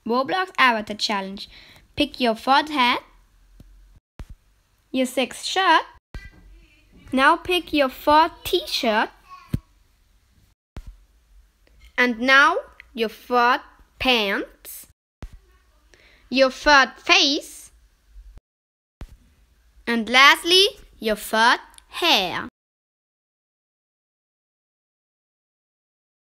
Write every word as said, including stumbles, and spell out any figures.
Roblox Avatar Challenge. Pick your fourth hat, your sixth shirt. Now pick your fourth t-shirt. And now your fourth pants, your third face, and lastly your third hair.